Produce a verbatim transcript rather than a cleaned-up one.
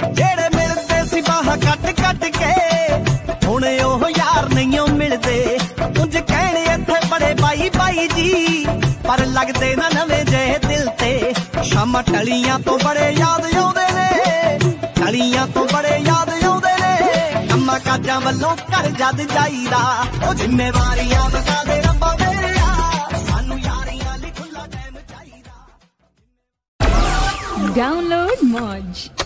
जेड़े मिलते सी बाह कट कट के हुण ओह यार नहीं मिलते। कुंज कहने इत्थे बड़े बाई बाई जी पर लगदे ना नवें जेह दिल ते। शामां टलियां तो बड़े याद आउंदे ने, टलियां तो बड़े याद आउंदे ने। कम्मां काजां वल्लों घर जद जाईदा ओ जिम्मेवारियां वधा दे रब्बा मेरेया, सानू यारियां लई खुला टाइम चाहीदा। Download Moj।